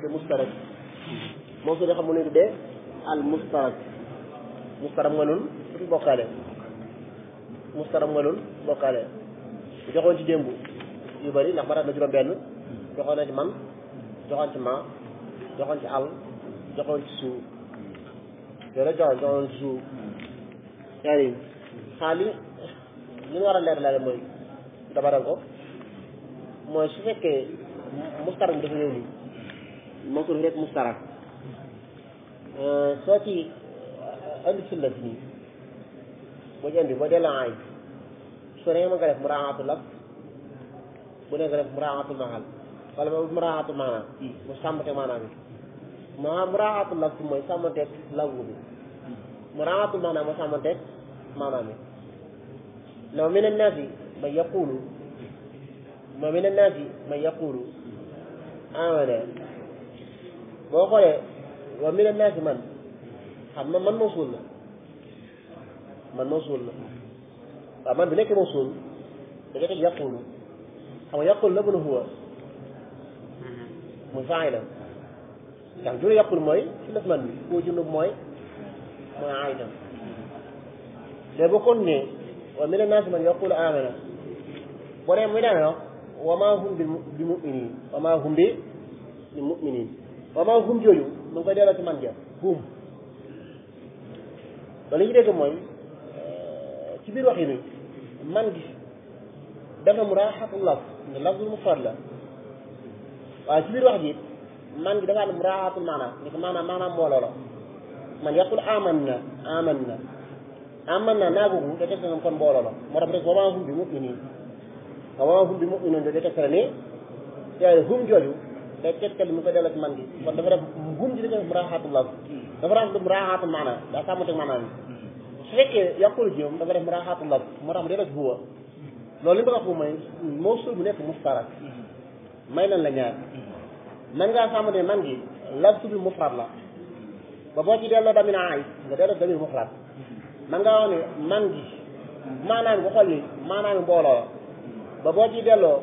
mustarak mawsul xam mu ne tuddee al mustarak mustarak nga nun su bokkaale mustarak nga nun bokkaale joxoon ci démb yu bëri ndax matat na juróom benn joxoon na ci man joxoon ci ma joxoon ci àll joxoon ci suuf yooyu la joxoon ci suuf yaa ngi xaali li ñu war a leer laale mooy dabaral ko mooy su fekkee mustarak bi dafa ñëw nii mawsul rek mustarak soo ci andi sunna si nii boo ci andi boo delloo aay su ne nga def muraaxaatu laf bu ne nga def muraaxaatu maxal wala muraaxaatu maanaam mu sàmmte maanaam bi muraaxaatu laf mooy sàmmanteeg langu bi muraaxaatu maanaam moo sàmmanteeg maanaam bi law min annaasi man yaqulu ma min annaasi man yaqulu amana boo xoolee wa min annaasi man xam na man mawsuul la waaw man bi nekk mawsuul da nga teg yaqulu xam nga yaqulu la buna huwa muy faa'ila ndax jur yaqulu mooy si las man bi koo junub mooy aydam léegi boo kon ne wa min annaasi man yaqulu amana boo dee muy daane wax wa maa hum bi mu'minin wa maa hum bi mu'minin wa maa hum jooju mu ngi koy delloo ci man ja hum loolu li ñu dégg mooy ci biir wax yi ni man gi dafa muraaxatul laf nga lafzul mufrad la waaye ci biir wax ji man gi dafa am muraaxatul maanaam ni ko maanaam mbooloo la man yaqul amanna naa googu da teg kon mbooloo la moo tax rek wa maa hum bi mu'minin wa maa hum bi mu'minin da teg ni yaay hum jooju day tegtal mu ko delloo ci man gi kon dafa def hum ji dafa def muraaxatul laf dafa def muraaxatul maanaam daa sàmmanteeg maanaam su fekkee yàqul ji moom dafa def muraaxatul laf moo tax mu delloo ci huwa loolu li ma wax bu mooy mawsul bu nekk mustarak may nan la ñaar man ngaa sàmmante man gi lafzu bi mufrad la ba boo ci delloo damir aay nga delloo damir mufrad man ngaa wax ne man gi maanaam bu xool ni maanaam mbooloo ba boo ci delloo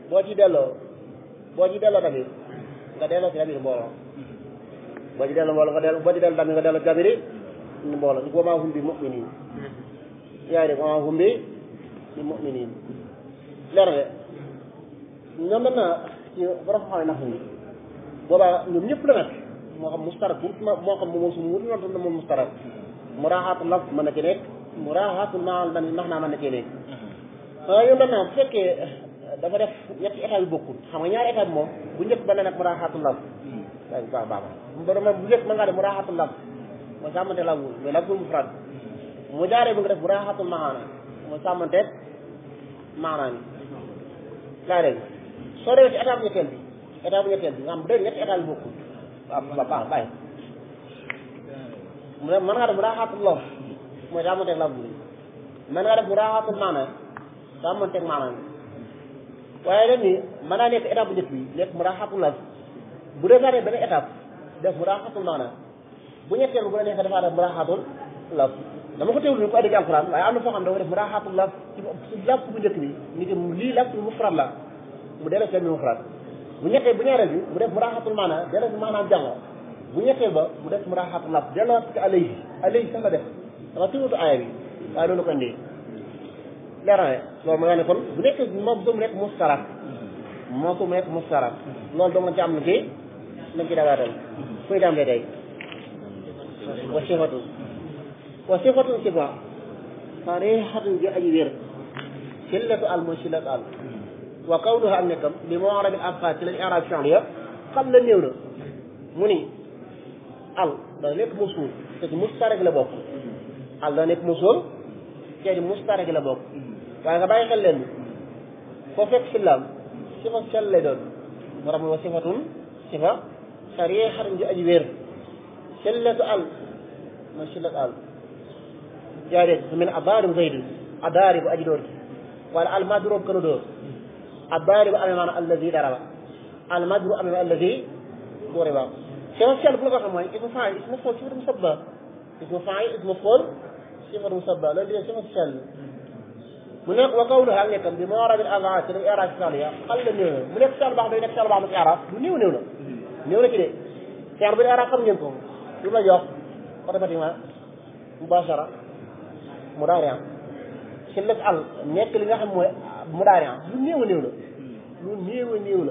damir nga delloo ci damir mbooloo boo ci delloo mbooloo boo ci delloo damir nga delloo ci damir mbooloo wa maa hum bi mu'minin yaa ngi dégg wa maa hum bi mu'minin leer de ñoom maintenant ci borom xam ne nax ni boobaa ñoom ñëpp la nag moo xam mustarak moo xam moom su mu noonu na moom mustarak muraaxaatu laf mën na ci nekk muraaxaatu maal man nax naa mën na ci nekk waaye ñoom maintenant bu fekkee dafa def ñetti état yu bokkul xam nga ñaari état bi moom bu njëkk ba ne nag muraaxaatu laf waaye baax bu njëkk mën ngaa def muraaxaatu laf mooy sàmmante la wul mais lafzul mufrad mu jaaree bi nga def muraaxaatu maana mooy sàmmante maanaam yi laa dégg soo demee ci étape ñetteel bi nga xam bu dee ñetti état yu bokkul waaw baax bàyyi mu ne mën ngaa def muraaxaatul laf mooy sàmmanteeg laf bi mën ngaa def muraaxaatul maana sàmmanteeg maanaam bi waaye nag ni mën naa nekk étape bu njëkk bi nekk muraaxaatul laf bu dee benn étape def muraaxaatul maana bu ñetteel bu la neexee dafaa def muraaxaatul laf dama ko teewlu ni ko addi ci alxuraan waaye am na foo xam dafa def muraaxaatul laf ci laf bu njëkk bi ni que lii laf mufrad la mu delloo ci mufrad bu ñaareel bi mu def muraaxaatul maana delloo ci maanaam jàngo bu ñetteel ba mu def muraaxaatul laf delloo ci alayhi sax la def dama tuutu aaya bi waaye loolu ko indi leer na loolu ma nga ne kon bu nekk moom doomu nekk mustarak loolu doo nga ci am na ci nañ ci dawaatal kuy dambee day wa sifatun sifa sarixatun ji aji wér sillatu al mooy sillatu al wa kawnuha am nekkam li moo war a bi affaat ci lañ i'raab fi'liya xam la néew na mu ni al da nekk musul te ci mustarak la bokk al da nekk musul te ci mustarak la bokk waaye nga bàyyi xel leen foo fekk sillaam sifa sell lay doon moo tax wa sifatun sifa sarixatun ji aji wér sillatu al mooy sillatu al yaa dégg su mel ne adaaribu zaydun adaaribu aji dóor wala almadrub kanu dóor adaaribu amee maanaam alladi daraba almadrub amee maanaam alladi duriba sifa sell bu la ko xam mooy ismu faa'il ismu maf'uul sifatu musabba ismu faa'il ismu maf'uul sifatu musabba loolu di sifa sell mu nekk wa qawluha ak nekkam bi mawarabil adaat ci i'raab fi'liya xal la néew na mu nekk sell baax day nekk sell baax mu ci i'raab lu néew na néew na ci de fi'l bil i'rab xam ngeen ko lu la jox automatiquement mubashara mudaari ci lëg al nekk li nga xam mooy mudaari lu néew a néew la lu néew a néew la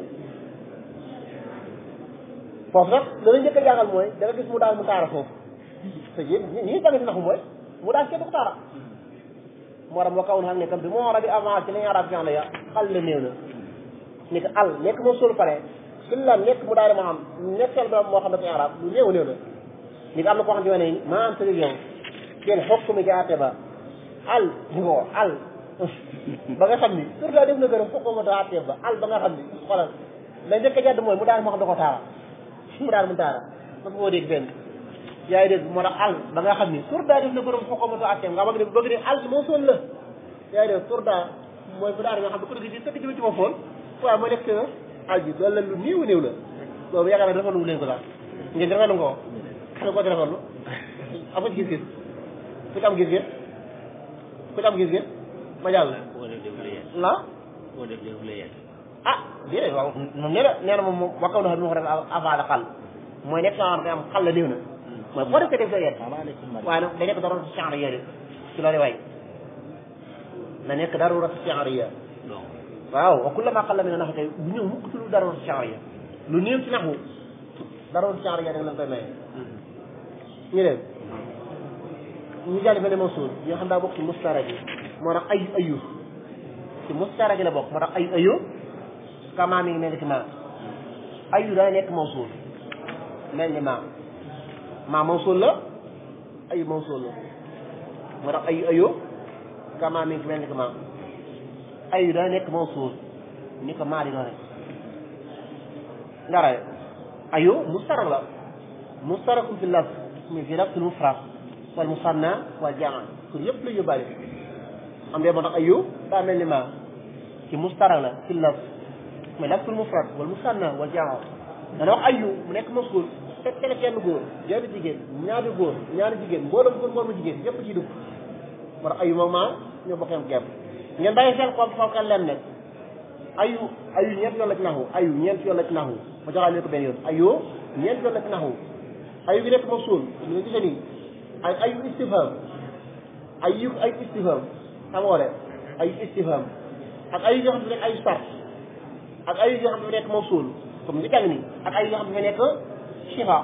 foofu nag dana njëkk a jàngal mooy da nga gis mu daal mu taara foofu te yéen ñi jàng naxu mooy mu daal kenn du ko taara moo tax moo kaw na xam ne kam bi moo rabi avant ci lañu arab fi'l la ya xal la néew na ni que al nekk moom solu pare illa nekk mu daal ma xam nekkal ba moo xam ne ci arab lu néew a néew la ni que am na koo xam ne ne maa am tëg yow kenn xokk mi ci àtte ba al ngoo al ba nga xam ni surtout def na gërëm fokk ma ta àtte ba al ba nga xam ni xoolal la njëkk a jàdd mooy mu daal moo xam da ko taara mu daal mu taara ma ko dégg benn yaa ngi dégg moo tax al ba nga xam ni surda def na borom xokkamatu atteem nga bëgg ne al moo soon la yaa ngi dégg surda mooy bu daal nga xam ne ko dëgg ci tëkk ci ma foon waaye moo nekk al ji loolu la lu néew néew la boobu yaakaar naa defalu leen ko daal ngeen rafetlu nga ko xam ko defalu amu ci gis-gis ku ci am gis-gis ku ci am gis-gis ma jàll la ah déedéet waaw moom nee na moom wakkaw na xam ne ko def avant xal mooy nekk saa nga am xal la néew na mooy boo def ko def sa yet waaye nag da nekk darura shi'riyya ci loolu waay na nekk darura shi'riyya waaw wa kullama qalla min an-nahwi tey bu ñëw mukk ci lu darura shi'riyya lu néew ci naxu darura shi'riyya da nga leen koy maye ñu dem ñu jàll fa ne mawsuul yi nga xam daa bokk ci mustaraj yi moo tax ayu ci mustaraj la bokk moo tax ayu kama mi ngi mel ni ci ma ayu daa nekk mawsuul mel ni ma mawsuul la ayu mawsuul la moo tax ayu kama mi ngi mel ni ci ma ayu daa nekk mawsuul ni ko maa di doone dara ayu mustarak la mustarakum fi lafz mi fi lafzul mufrad wal musanna wal jamaa pour yëpp la yóbbaale am de moo tax ayu daa mel ni ma ci mustarak la fi lafz mais lafzul mufrad wal musanna wal jamaa dana wax ayu mu nekk maf'ul fekk ne kenn góor ñaari jigéen ñaari jigéen mbooloo góor mbooloo jigéen yëpp ciy dugg moo tax ayu moom maa ñoo bokk yam kepp ngeen bàyyi xel xool kan leen nekk ayu ñeent yoon la ci naxu ayu ñeent yoon la ci naxu ma joxaat leen ko benn yoon ayu ñeent yoon la ci naxu ayu bi nekk maf'ul li nga gisee nii ay ayu istifham ayu istifham xam nga wala ayu istifham ak ayu yoo xam ne nekk ayu sart ak ayu yoo xam ne nekk mawsul comme nga jàng nii ak ayu yoo xam ne nekk sifa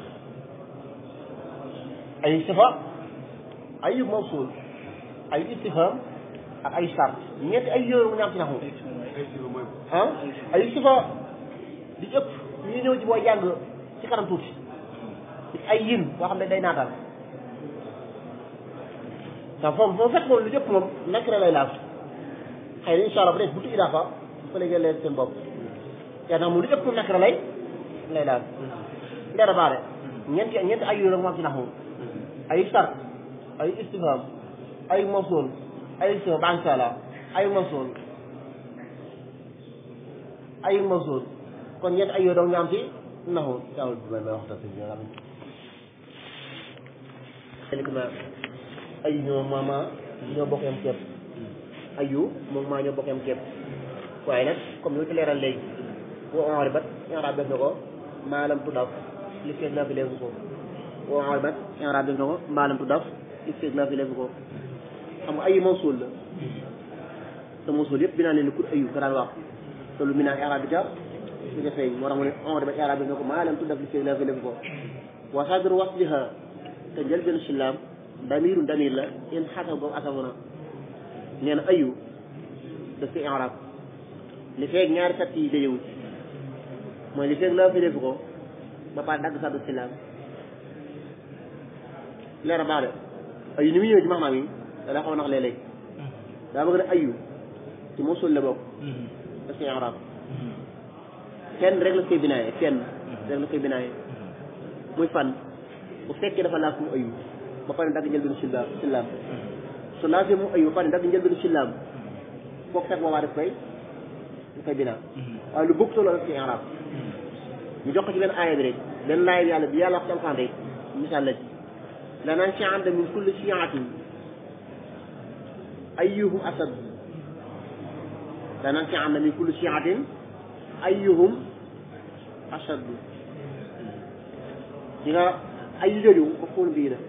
ayu sifa ayu mawsul ayu istifham ak ayu sart ñetti ay yooyu mu ñaam ci naxu ah ayu sifa di ëpp ñu ñëw ci booy jàng ci kanam tuuti ay yin boo xam ne day naatal ndax foofu fekk moom lu jëpp moom nekk na lay laal xëy na incha allah bu dee buntu idaafa fa la ngeen leen seen bopp yaa ndax moom lu jëpp moom nekk na lay laal leera baare ñeenti ay yooyu rek moom ci nax moom ay sart ay istifham ay mawsul ay so ba insha allah ay mawsul kon ñeenti ay yooyu dong ñu am ci naxu taawul bi may waxtaan si ñoo xam ayu ñoo maama ñoo bokk yam képp ayu moom maa ñoo bokk yam képp waaye nag comme yow ci leeral léegi woo enribat enrab def na ko maalam tudaf li feeg naa fi léegi ko woo enribat enrab def na ko maalam tudaf li feeg naa fi léegi ko xam nga ayu mawsul la te mawsul yëpp binaa leen ni kur ayu ka daan wax te lu minaa enrab bi ca li nga feeñ moo tax mu ne enribat enrab def na ko maalam tudaf li feeg naa fi léegi ko wa sadru wasliha te njëlbeen silaam damiru damir la in xasab boobu asabu na nee na ayu daf koy i'rab li feeg ñaari sat yi dajewul mooy li feeg laa fi def ko ba pare dagg saddu silaam leera baax de ayu ni mu ñëwee ci maxnaam yi da lay xaw a nax léeg-léeg daa bëgg ne ayu ci mosul la bokk daf koy i'rab kenn rek la koy binaaye kenn rek la koy binaaye muy fan bu fekkee dafa laaf mu ayu ba pare dagg njëlbeenu sillaam su laafee mu ayu ba pare dagg njëlbeenu sillaam foog fekk boobaa daf koy binaa waaye lu bëgg solo daf ci i'raab ñu jox ko ci benn aaya bi rek benn laaya bi yàlla bi yàlla wax ci alxuraan rek misaal la ci lananzi'anna min kulli shi'atin ayyuhum asad lananzi'anna min kulli shi'atin ayyuhum ashad nga ayu jooju maful bii la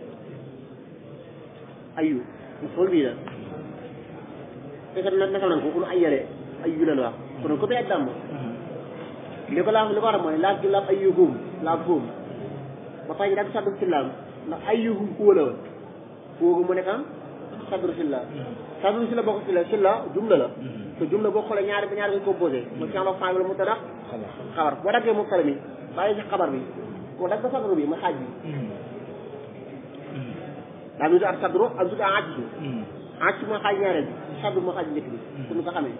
ayu maful bii la te kat naka nan ko ku ayale ayu la wax kon ko bi ak dam li ko war mooy laaj gi laam ayyuhum laam foom ba fay dak saddu silam ndax ayyuhum ku la kooku mu nekk saddu silam saddu silam bokk sila jumla la te jumla boo xoolee ñaari nga composé mo ci alo faay wala mubtada xabar boo daggee mubtada mi bàyyi ci xabar bi ko dag saddu bi ma xaaj bi daa mi ak saddu ak du acc ma xaaj ñaareel bi saddu ma xaaj njëkk bi pour ñu ko xamee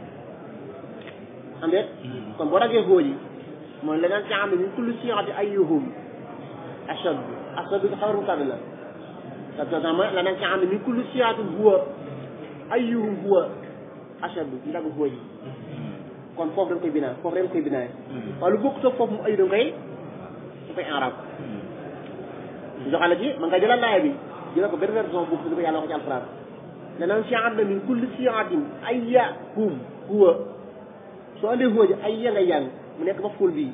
am déet kon boo daggee góoji mooy leneen ci am min kulli siixati ayyuhum ashad bi xabar mubtada la parce que leneen ci am min kulli siixati huwa ayyuhum huwa ashad bi dagg góoji kon foofu dañ koy binaa waaye lu bokk toog foofu mu ayu dañ koy arab joxale ji man nga jëlal laaya bi jëlal ko benn version boobu li ko yàlla wax ci alquran leneen ci am min kulli siixatin ayyahum huwa soo andee xóoji ay nga jàng mu nekk maful bii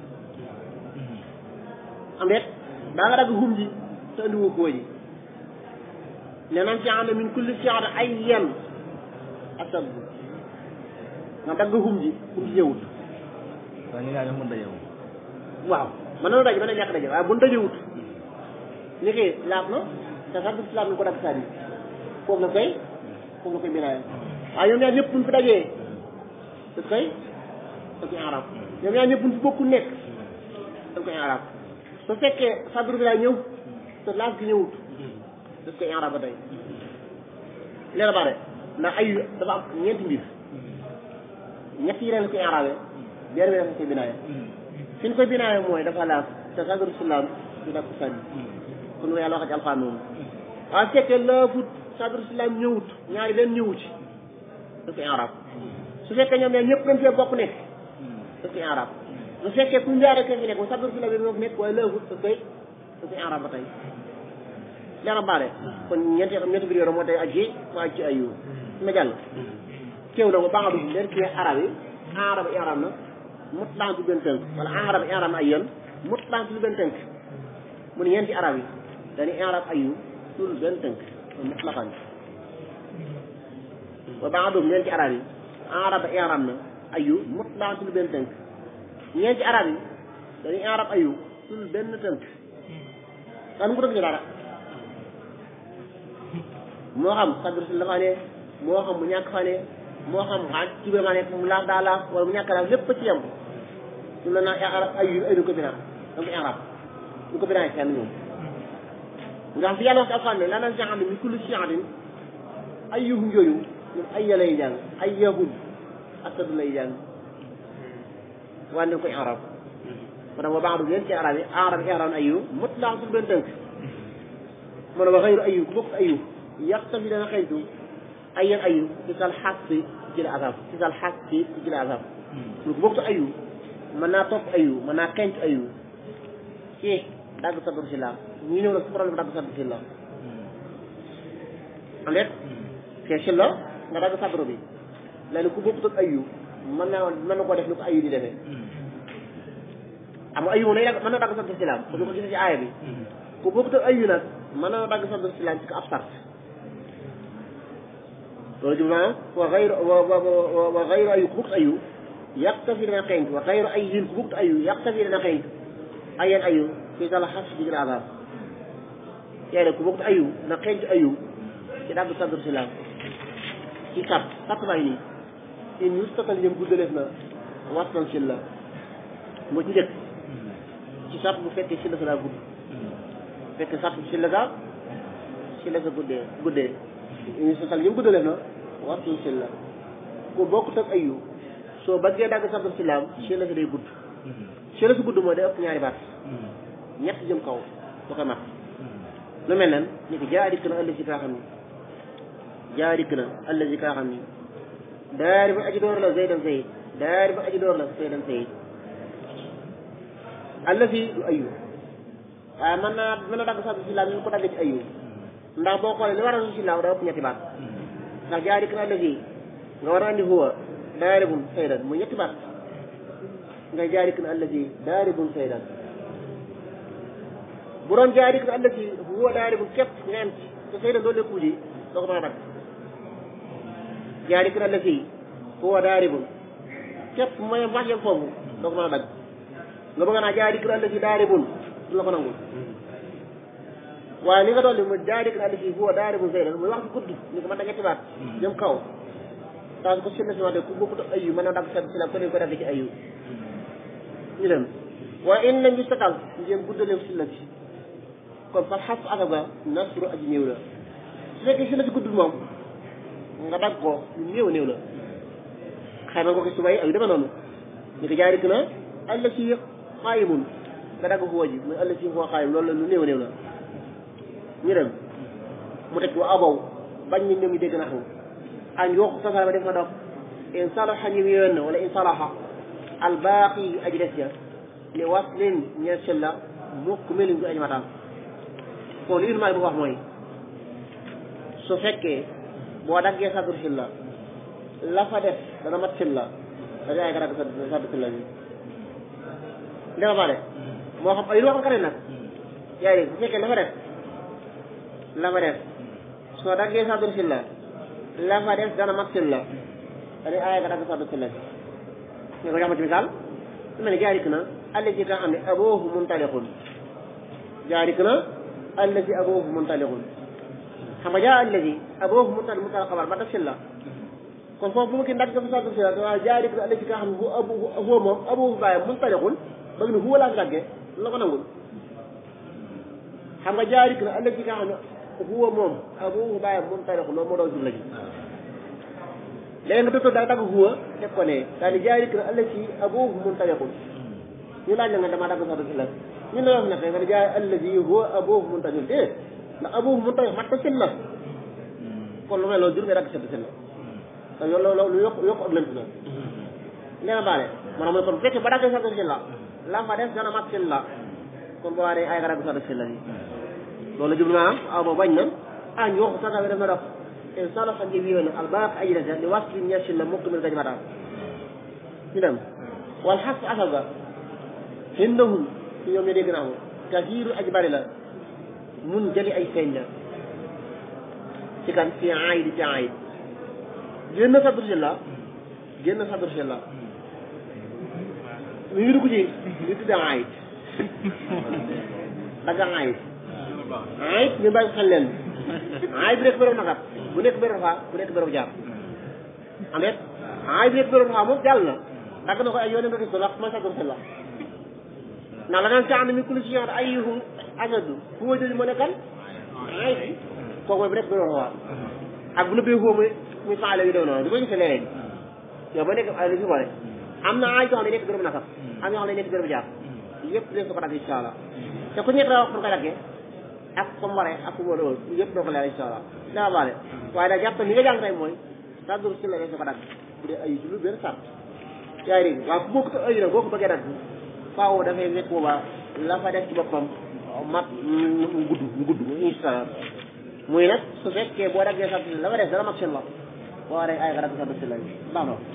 am deet daa nga dagg xum ji te andiwu xóoji leneen ci am min kulli siixatin ay yan asab nga dagg xum ji ñëwut waaw ñu ñaan mën dajewu waaw mën na daje mën na ñàkk daje waaye bu dajewut ni ki laab na te sax du laab ni ko dagg sànni foofu la koy binaayam waaye ñoom ñaar ñëpp buñ fi dajee daf koy arab ñoom ñaar ñëpp buñ fi bokku nekk daf koy arab su fekkee sadru bi laa ñëw te laaf gi ñëwut daf koy arab ba tey leer bare ndax ayu dafa am ñeenti mbir ñett yi leen koy arabe benn bi dafa koy binaaye fi ñu koy binaaye mooy dafa laaf te sadru silam du daf ko sànni kon lu yàlla wax ci alxuraan noonu waaye fekkee laafut sadru silam ñëwut ñaari benn ñëwu ci daf koy arab su fekkee ñoom ñaar ñëpp dañ fee bokk nekk daf koy arab su fekkee ku njaare ke fi nekk mu sadru silam bi moo fi nekk waaye laafut daf koy arab ba tey leera baare kon ñeenti mbir yoro moo tey ak yi waa ci ayu ma jàll kéew na ko ba nga dugg leen kii arab yi arab na mutlaan ci benn tënk wala arab na ay yoon mutlaan ci benn tënk mu ne ñeenti arab yi dañuy arab ayu tul benn tënk mutlaqan ba nga dugg leen ci arab yi arab na ayu mutlaan ci benn tënk ñeenti arab yi dañuy arab ayu tul benn tënk kan mu ko dëgg dara moo xam sadru si la fa ne moo xam mu ñàkk fa ne moo xam xaaj ci biir ma nekk mu laaf daa laaf wala mu ñàkk laaf lépp ci yem su la naa arab ay du ko binaa donc arab du ko binaa kenn ñoom nga xam fi yàlla wax ci alxuraan ne la nan jaxam ne mi kulli siatin ayyuhum yooyu ñoom ayya lay jàng ayyahum asadu lay jàng waaye dañ koy arab kon wa baax du leen ci arab yi arab na ayyu mutlaq su benn tënk mën a wa xayru ayyu ku bokk ayyu yaxtafi dana xëytu ayyan ayu ci sal xas ci jële azab ci sal xas ci jële azab lu ko bokk ayu mën naa topp ayu mën naa xeeñtu ayu ci dagg sadru si la ñu ñëw nag su problème dagg sadru si la amet ke si la nga dagg sadru bi léegi ku bokk ak ayu mën na koo def ni ko ayu di defee am ayu mën na dagg sadru si la ko ñu ko gisee ci aaya bi ku bokk ak ayu nag mën na dagg sadru si la ci ko ab sart loolu jub naa wa xayru ayu ku bugg ayu yaqtafi dana xeeñtu wa xayru ayin ku bugg ayu yaqtafi dana xeeñtu ayan ayu fi sala xas ci gën a azab yaay ku bugg ayu dana xeeñtu ayu ci dagg sadru silam ci sat bay nii in yustatal ñëm guddaleef na wastan sil la moo ci njëkk ci sat bu fekkee si la sa daa gudd fekkee sat bu si la sa guddee in yustatal ñëm guddaleef na wastan sil la ku bokkut ak ayu soo bëggee dagg sadru silam si la sa day gudd si la sa gudd mooy day ëpp ñaari baat ñett jëm kaw du ko mat lu mel nan ni ko jaa dikk na ëllëg si kaa xam ni jaa dikk na ëllëg si kaa xam ni daari ba aji door la zaydan sayid daari ba aji door la zaydan sayid allazi du ayu waaye mën na dagg sadru silam ñu ko dagg ci ayu ndax boo xoolee li war a su silam da ëpp ñetti baat ndax jaa dikk na allazi nga war a andi huwa daaribun saydan mu ñetti baat nga jaa dikk na allazi daaribun saydan bu doon jaari ko àll ci huwa daaribun képp ngeen te xëy na doole kuuji doo ko mën a dagg jaari ko àll ci huwa daaribun képp mooy wax yem foofu doo ko mën a dagg nga bëgg naa jaari ko àll ci daaribun du la ko nangul waaye li nga dolli mu jaari ko àll ci huwa daaribun zaydan muy wax ci gudd ni ko mën da ñetti baat jëm kaw taas ko sunna si wax de ku bokkut ak ayu mën a dagg si la ko ne ko dagg ci ayu ñu dem waaye in lañ ñu satal njéem guddaleem si la ci kon fa xas asaba nasru aji néew la su fekkee si la si guddul moom nga dagg ko lu néew néew la xëy na nga ko subay ayu deme noonu ñu ko jaarik na alla si xaayimun nga dagg ko waji muy alla si xoo xaayim loolu la lu néew néew la ñu dem mu teg wa abaw bañ ni ñoom ñu dégg na xam an yokk tasara ba def na dog in salaha ñu yoon na wala in salaha albaaqi aji des ja li waslin ñeel sel la mukk melin gu aji mataan kon li ilmaay bu wax mooy su fekkee boo daggee sadru silla la fa def dana mat silla da ngay nga dagg sadru silla bi dama baale moo xam ay loo xam kare nag yaa ngi bu fekkee la fa def soo daggee sadru silla la fa def dana mat silla da ngay aaya nga dagg sadru silla bi ñu ko jox ma ci misaal su mel ne jaarik na allazi ka xam ne aboohu muntaliqun jaarik na allazi aboohu muntaliqun xam nga jaa allazi aboohu muntaliq xabar ba def si la kon foofu bu ma kii ndax dafa saddu si la waaye jaarik na allazi ka xam ne huwa moom aboohu baayam muntaliqun bëgg na huwa laa fi daggee la ko nangul xam nga jaarik na allazi ka xam ne huwa moom aboohu baayam muntaliqun loolu moo doon jumla ji léegi nga docteur daal dagg huwa teg ko ne daal di jaarik na allazi aboohu muntaliqun ñu laaj la nga dama dagg saddu si la ñu ne wax nag nga ne jaay allazi huwa aboohu muntaliqun te ndax aboohu muntaliqun mat sil la kon lu mel loolu jur nga dagg saddu si la te loolu yokk ak lënt la nee na baale maanaam mooy kon bu fekkee ba daggee saddu si la fa def dana mat sil la kon boo waa ay nga dagg saddu si la bi loolu jublu maanaam aw ba bañ na ah ñu wax sadda bi def na dox in salaha ngi wiyoon albaaq aji des li wasli ñeel sil la mukk mil gaji mataan ñu dem wal xas asal ga hindahum ci ñoom ñu dégg naa ko kasiiru aji bari la mun jëli ay feeñ la ci kan fi aayid ci aayid génn sadru silla mi ngi dugg ci li tudde aayid dagga aayid ñu bàyyi xel leen aayid bu nekk béréb nakat bu nekk béréb faa bu nekk béréb jaar am deet aayid bu nekk béréb faa moom jàll na dagg na ko ay yoone nga gis ko wax mooy sadru silla ndax la naan caaxaan mi kulli si ñaar ayyuhum asadu fu ma jëli moo nekkal ay kooku mooy bu nekk béréb faa ak bu nëbbee foo muy faale yu doon noonu di ko gisee léeg-léeg yow ba nekk ay li fi boole am na ay yoo xam ne nekk béréb nakam am yoo xam ne nekk béréb jaar yëpp leen su ko dagg incha allah te ku nekk da wax pour koy daggee ak comme waree ak fu mu wóor yëpp doo ko leer incha allah daa baale waaye da jàpp ni nga jàng tey mooy sadru si la su ko dagg bu dee ayu ci lu benn sart yaa ngi dégg waaw ku bokk te ayu nag boo ko bëggee dagg faaw dafay nekk boobaa la fa def ci boppam mat mu gudd incha allah muy nag su fekkee boo daggee saddu si la fa def dana mat seen la boo waree ay nga dagg saddu si la baax na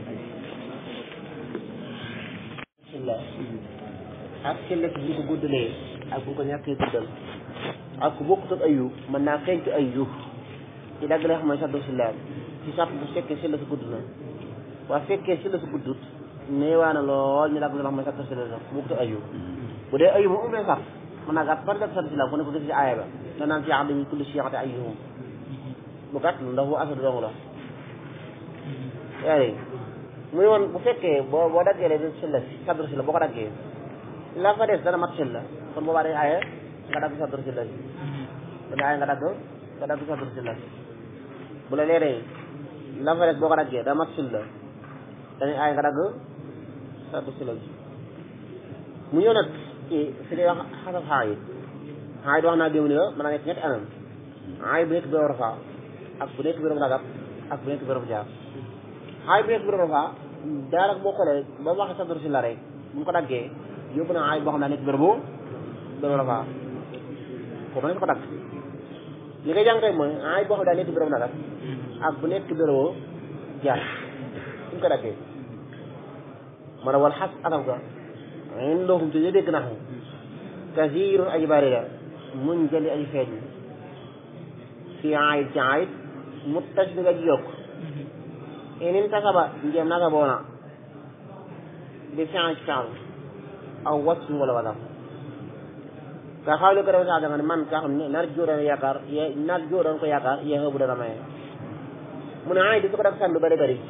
bismillah ak sella si bu ko guddalee ak bu ko ñàkkee guddal ak ku bokkut ak ayu mën naa xeeñtu ayu ci dagg la xam ne saddu si la ci sart bu fekkee sella si gudd na waa fekkee sella si guddut néewaa na lool ñu dagg la xam ne saddu si la bu bokkut ak ayu bu dee ayu moom umee sart mën naa gàtt par dagg saddu si la ku ne ko gis ci aaya ba da naan fi adami kulli shi'ati ayyuhum bu gàtt la ndax bu asadu dong la yaa ngi muy woon bu fekkee boo daggee le silla sadru silla boo ko daggee la fa des dana mat silla kon boobaa day aaye nga dagg sadru silla bi bu la aaye nga dagg sadru silla bu la leeree la fa des boo ko daggee dana mat silla dañuy aaye nga dagg sadru silla bi mu ñëw nag ci fi lay wax xasab xaayit xaayit wax naa démb ni mën naa nekk ñetti anam xaayit bu nekk béréb rafa ak bu nekk béréb nagat ak bu nekk béréb jaar xaayit bu nekk béréb rafa daanaka boo xoolee ba mu waxee sadru silla rek bu mu ko daggee yóbbu na xaayit boo xam ne nekk bérébu rafa kooku nañ ko dagg li ngay jàng tey mooy xaayit boo xam ne daa nekk béréb nagat ak bu nekk bérébu jaar suñ ko daggee ma ne wal xas asam ga ndoxum te dégg naa xam kasirun aji bari la muñ jëli aji feeñ fi aayit ci aayit muttasil nga ji yokk inin tasaba njéem naga boona bi fi'l ci fi'l aw wasf wala wala ka xawle ko rew sax da nga ne man ka xam ne nar jóodan yaakaar nar jóodan ko yaakaar yéexa bu dana maye mu ne aayit di su ko def sandu bari bari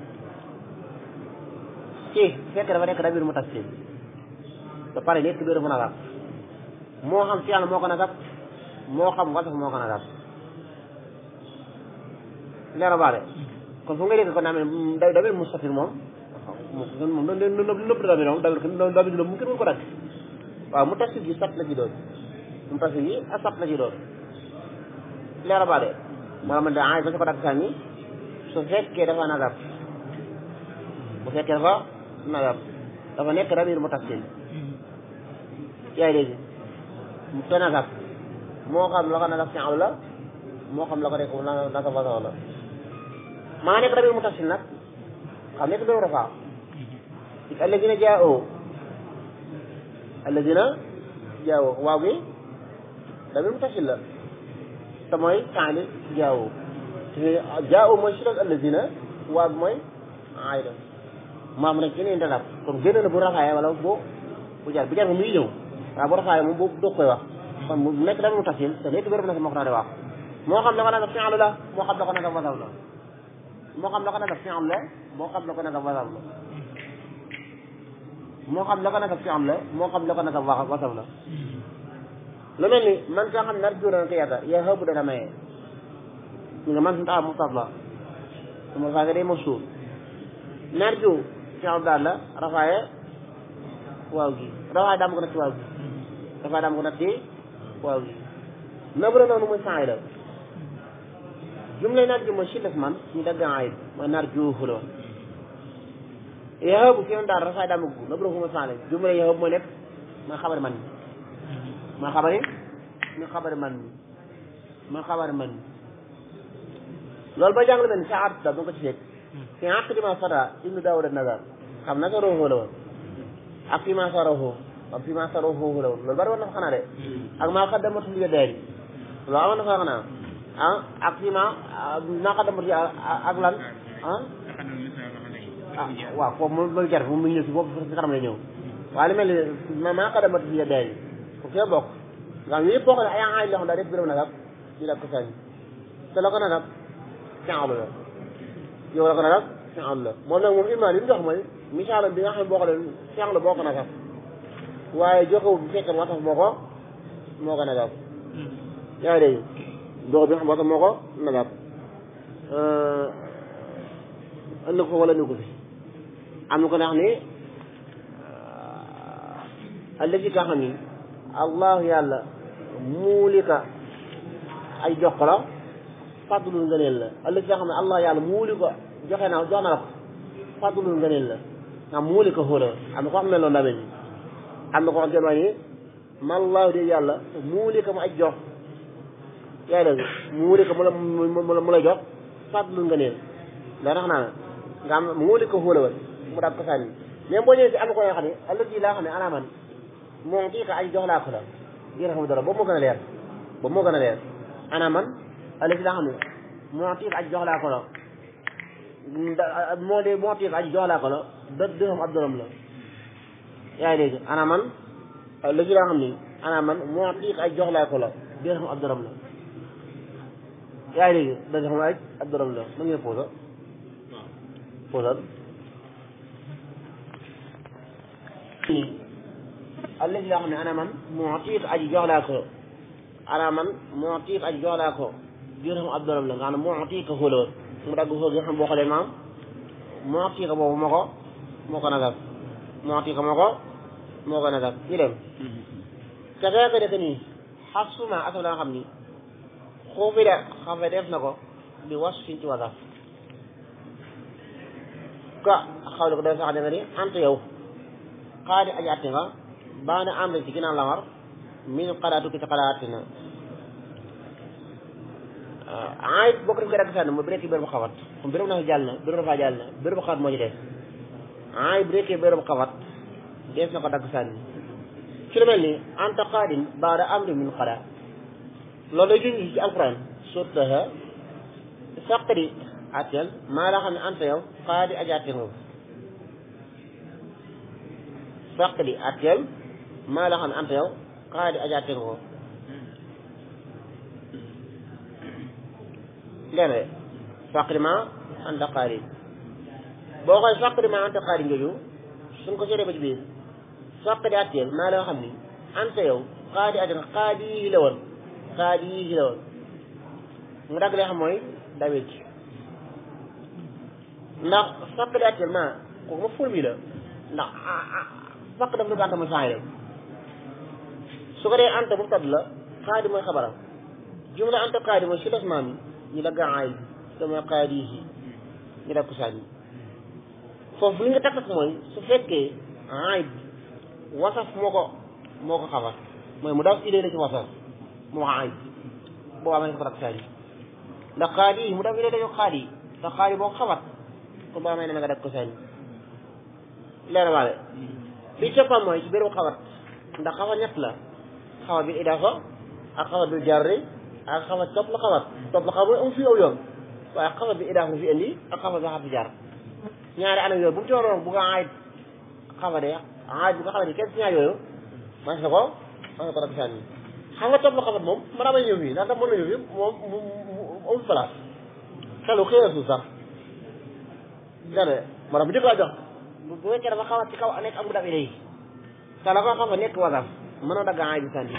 ci fekk dafa nekk dabir muttasil ba pare nekk biir mu nagab moo xam fi'l moo ko nagab moo xam wasf moo ko nagab leer baale kon fu nga dégg ko naa ne dabir mustatir moom moom nëpp dabir moom dabir mu kenn ko dakk waaw muttasil gi sat la ci doon muttasil gi a sat la ci doon leer baale moo man da ay ba su ko dakk sànni su fekkee dafa nagab bu fekkee dafa nagab dafa nekk dabir muttasil yaa ngi dégg te nagab moo xam la ko nagab fi'l la moo xam la ko nekk nagab wasf la maa nekk dabir muttasil nag xam nekk doo rafaa alladina jaa'u waaw gi dabir muttasil la te mooy taani jaa'u te jaa'u mooy si alladina waaw gi mooy aayda maam nag keneen dalab comme génn na bu rafaaye wala bu jar bu jar moom muy ñëw waaw bu rafaaye moom boobu doo koy wax kon mu nekk dabir muttasil te nekk béréb na si moo ko naa di wax moo xam la ko nagab fi'l la moo xam la ko nagab wasf la moo xam la ko nagab fi'l la moo xam la ko nagab wasf la moo xam la ko nagab fi'l la moo xam la ko nagab wasf la lu mel ni man ka xam nar jóodan ko yaakaar yaa xëbu dana maye nga man suñu taxaw mustad la suma faaga day masuul nar jo fi'l daal la rafaaye waaw gi rafaaye daam ko nag ci waaw gi rafaaye daam ko nag ci waaw gi nabra noonu muy saay la jumla nar ju mooy silaf man ñu dagg aayit mooy nar juufu la yahabu fi daal rafaaye daam ko nabra fu ma saale jumla yahabu mooy nekk mooy xabar man mooy xabari mi xabari man mooy xabari man loolu ba jàng la mel sa art da bu ko ci fekk fi àq di ma fara ibnu daawuda nazar xam naka roxoo la woon ak fi ma saroxoo ak fi ma saroxoo la woon loolu bari woon na fa xanaa de ak maa xaddamatul yadaari loolu amoon na fa xanaa ah ak fi ma naa xaddamatul ak lan ah waaw foofu moom jar moom mu ñëw si boobu si kanam lay ñëw waaye li mel ni maa xaddamatul yadaari ko fee bokk nga xam yëpp bokk ne ay aay loo xam daa def biram nagab di la ko sañ te la ko nagab fi'l la yow la ko nagab fi'l la moom nag moom imaam li mu jox mooy misaal bi nga xam ne boo ko leen fi'l la boo ko nagab waaye joxewul bu fekkee moo tax moo ko nagab yaa ngi dégg dox bi nga xam moo tax moo ko nagab ënd ko wala ni ko fi am na ko neex ni alladi ka xam ni allahu yàlla muulika ay jox la fàddulul ngëneel la alladi ka xam ne allah yàlla muuli ko jox na la ko fàddulul ngëneel la nga muuli ko xóola am na ko xam ne loolu damee ni am na ko xam ne waa ni mallahu di yàlla muuli ko mu aj jox yaa ngi dégg muuli ko mu la jox fàddulul ngëneel daa tax naa nga am muuli ko xóola woon mu daal ko sànni même boo ñëwee si am na ko yoo xam ne alladi laa xam ne ana man moom kii ka ay jox laa ko la dina xam dara boobu moo gën a leer boobu moo gën a leer ana man alladi laa xam ne moo kii ka aj jox laa ko la moo kii ka aj jox laa ko la dë xam ab dorom la yaa ngi dégg ana man alladi laa xam ne ana man moo kii ka aj jox laa ko la dina xam ab dorom la yaa ngi dégg dë xam aj ab dorom la mën ngeen posal alladi laa xam ne ana man moo tiit aji jox laa ko ana man moo tiit aji jox laa ko jërëm ab dolam la nga xam ne moo tiit ko xóoloon mu dagg foofu nga xam boo xoolee maam moo tiit ko boobu moo ko nagab moo tiit ko moo ko nagab ñu dem te fekk dëkk nii xasuma asaf la nga xam ni xuufi de xafe def na ko di was fiñ ci wasaf ka xawle ko def sax nga ni ant yow xaadi aji atte nga baa ne am ci ginnaaw la war min xalaatu ki ci xalaati na ayit bokk nañ ko dagg sànni mooy bu nekkee bérébu xawat comme bérébu na jàll na bérébu dafa jàll na bérébu xawat moo ci des ayit bu nekkee bérébu xawat dees na ko dagg sànni ci lu mel ni anta qaadin baada amri min qada loolu lay junj ci alquran surtaha faqdi atteel maa la xam ne anta yow qaadi ajaate nga faqdi atteel maa la xam ne anta yow qaadi ajaate nga dene faqdi ma anta qaadi boo xooy faqdi ma anta qaadi njooju suñ ko seetee ba ci biir faqdi atteel maa la xam ni anta yow qaadi ajaate nga qaadi yi la woon qaadi yi la woon mu dagg li xam mooy dawee ci ndax faqdi actuellement kooku ma ful bi la ndax faq daf lu ko anta mooy faay su ko dee anta bu tadd la qaadi mooy xabaram jumla anta qaadi mooy si des maam yi ñu dagg aay bi te mooy qaadi yi ñu dagg ko sànni foofu li nga takk mooy su fekkee aay bi wasaf moo ko xabar mooy mu daw idée la ci wasaf moo aay bi boo amee ko dagg sànni ndax qaadi yi mu daw idée la ci qaadi yi ndax qaadi boo ko xabar kon boo amee ne nga def ko seen leer waale li coppam mooy ci biiru xawat ndax xawat ñett la xawat bi idafa ak xawat bi jarri ak xawat topp la xawat mooy am fii aw yoon waaye xawat bi idafa fi indi ak xawat bi xawat bi jar ñaari anam yooyu bu mu ci waroon bu nga aay xawat yi aay bu nga xawat yi kenn si ñaar yooyu man sa ko def seen xam nga topp la xawat moom ma daa may ñëw fii ndax tam mën na ñëw fii moom amul place xelu xëy na suuf sax dane moo tax bu jëkk laa jox bu fekkee dafa xawat ci kaw nekk am bu daf idée yi te la ko xam fa nekk wasaf mënoo dagg aay bi sànni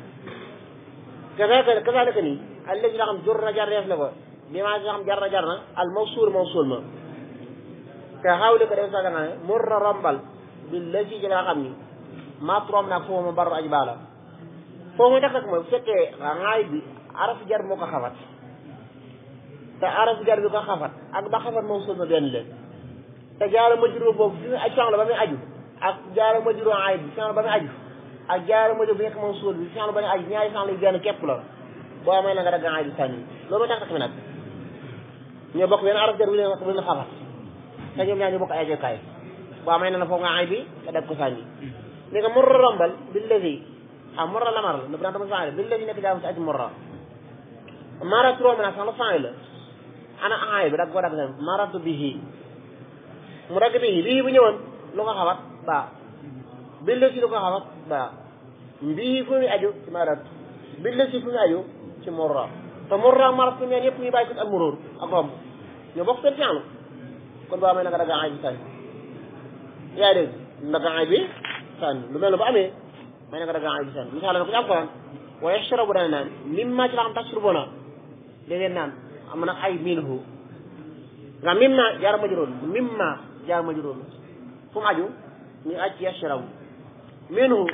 kasaalika nii al léegi nga xam jur na jar reef na ko bi maa nga xam jar na al mawsuul ma te xawli ko def saga naa ne mur na rombal bi la ci nga xam ni matrom naag foofu ma baru aj baala foofu muy tax nag mooy bu fekkee aay bi araf jar moo ko xawat te araf jar bi ko xafat ak ba xafat mawsuul ma benn leen te jaara majruur boobu fi aj fi'l ba muy aju ak jaara majruur aay bi fi'l ba muy aju ak jaara majruur bi nekk mawsuul bi fi'l ba muy aju ñaari fi'l yu benn képp la boo amee na nga dagg aay bi sànni loolu mooy tax mi nag ñoo bokk benn araf jar bi leen xafat te ñoom ñaar ñu bokk ay jokaay boo amee na foofu nga aay bi nga dagg ko sànni li nga murra rombal billazi murra lamar la bu daan dama faale billazi nekk jaamu si aj murra mara trop na sax la faale la ana aay bi dag ko dag maratu bihi mu dagg bii bu ñëwoon lu ko xawat baa billa si lu ko xawat baa bii fu muy aju ci marat billa si fu muy aju ci murra te murra marat fu ñeen yëpp ñu bàyyi ko al muruur ak romb ñoo bokk seen fi'l kon boo amee na nga dagg aay bi sànni yaa dégg dagg aay bi sànni lu mel ne bu amee may na nga dagg aay bi sànni misaal na ko ci alquran wa yashrabu dana naan mimma ci la xam tashrubuna da ngeen naan am na ay minhu nga mimma jaar majruur fu mu aju ñu aj ci yashrabu minhu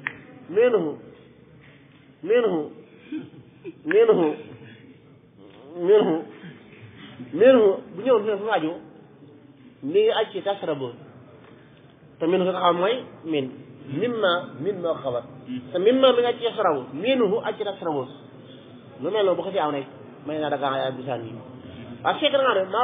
bu ñëwoon fu mu aju mi ngi aj ci tashrabu te minhu nga xam mooy min moo xabar te mimma mi ngi aj ci yashrabu minhu aj ci tashrabu lu mel noonu bu ko fi aw nekk may naa daga ay bisaan yi waaye fekk na nga ne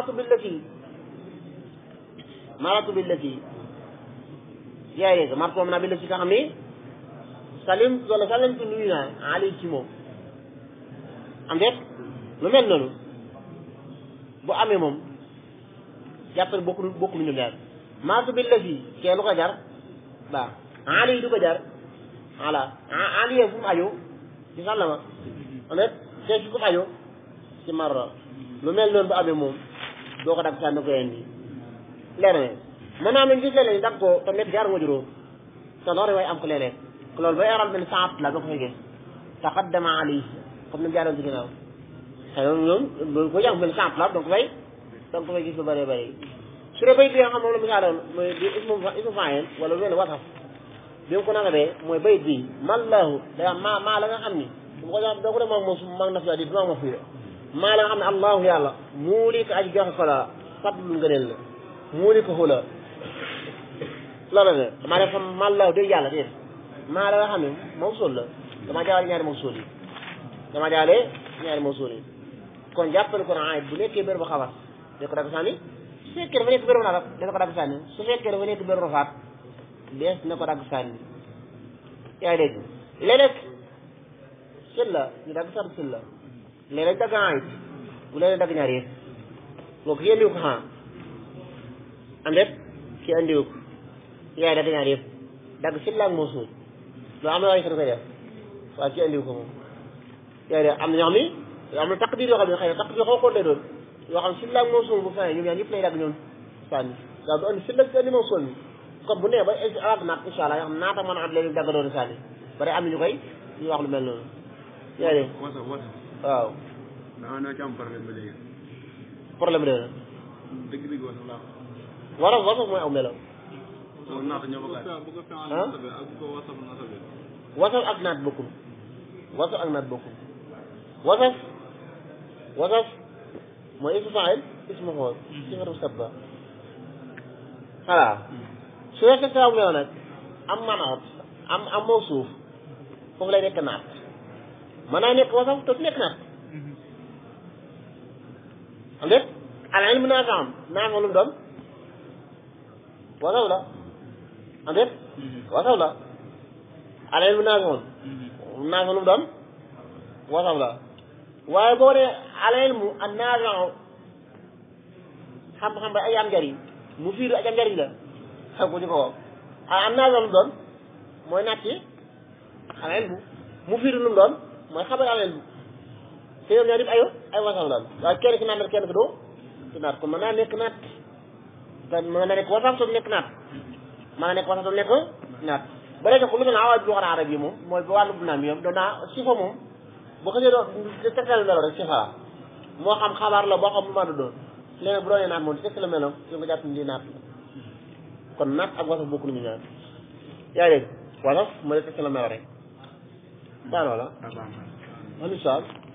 maaratu billati yaa yéeg martu moom naa billati nga xam ni salimtu nuyu naa ali ci moom am deet lu mel noonu bu amee moom jàppal bokku lu ñu ñaar maaratu billati kee lu ko jar baax ali du ko jar voilà ali fu mu aju ci sàllama am deet kee fu mu aju ci marra lu mel noonu bu amee moom doo ko dagg sànni ko indi leer na mën naa nañ gis léeg-léeg dagg ko te nekk jaar nga juróom te loolu way am ko léeg-léeg loolu bay aral benn saat la nga ko fay gis taqaddama alayhi comme ni jaaroon ci ginnaaw xëy na ñoom loolu ko jàng benn saat la donc fay gis lu bëree bëri su dee bayit bi nga xam moom la misaaloon mooy di ismu fa'il wala lu mel ne wasaf bi mu ko nanga bee mooy bayit bi mallahu da maa la nga xam ni bu ko jox doo ko def mag na fi di duma ma fi maa la nga xam ne allahu yàlla muuli ko aji joxe ko la fadlu ngëneel la muuli ko xula loolu ne damaa def mallahu dégg yàlla déet maa la nga xam ne mawsul la damaa jaawale ñaari mawsul yi kon jàppale ko na ayib bu nekkee bér bu xabar de ko dagg sànni su fekkee dafa nekk bér bu narab de ko dagg sànni su fekkee dafa nekk bér bu rafaat dees na ko dagg sànni yaa ngi dégg léeg-léeg sel la ñu dagg sart sel la léeg-léeg dagg ayit bu léeg-léeg dagg ñaar yëpp kooku kii andiwu ko xanaa am déet kii andiwu ko yaay dagg ñaar yëpp dagg sel la ak moo suul loolu am na waaye koy def waaye kii andiwu ko moom yaa ngi dégg am na ñoo xam ni am na taqdir yoo xam ne xëy na taqdir xaw ko lay doon yoo xam sel la ak moo suul bu fayee ñoom ñaar ñëpp lay dagg ñoom sànni waaw du andi sel la andi moo suul ni kon bu nee ba awaat naat incha allah yoo xam naata mën a at léegi dagg doon sànni bari am na ñu koy ñu wax lu mel noonu yaa ngi dégg waaw naa ci am problème ba léegi problème de dëgg-dëgg wasa laa wasaf mooy aw melaw naata ñoo ko wasaf ak naat bokkul wasaf ak naat bokkul wasaf mooy ismu faa'il ismu xool sifatu sabba voilà su fekkee sa aw melaw nag am manaat am mawsuuf foofu lay nekk naat mën naa nekk wasaf te du nekk naat am déet al ilmu naafi'un naafi'un lu mu doon wasaf la am déet wasaf la al ilmu naafi'un naafi'un lu mu doon wasaf la waaye boo dee al ilmu an naafi'u xam-xam ba ay am njariñ mu fiir ay am njariñ la xam ko ñu ko wax an naafi'u lu mu doon mooy naat ci al ilmu mu fiir lu mu doon mooy xabar al ilmu te ñoom ñaar yëpp ay wasaf la waaye kenn ki naat kenn ki doo ci naat kon mën naa nekk naat te mën na nekk wasaf te du nekk naat mën na nekk wasaf te du nekk naat ba léegi lu mel ne awaaj luxal arab yi moom mooy ba wàllu naam yi doon naa sifa moom boo ko see doon tegtal melo rek sifa moo xam xabaar la boo xam lu mën a doon léegi bu doonee naat moom di tegtal melo yow nga jàpp ni naat la kon naat ak wasaf bokku ñu ñaar yaa ngi dégg wasaf mooy tegtal melo rek baa loola man incha allah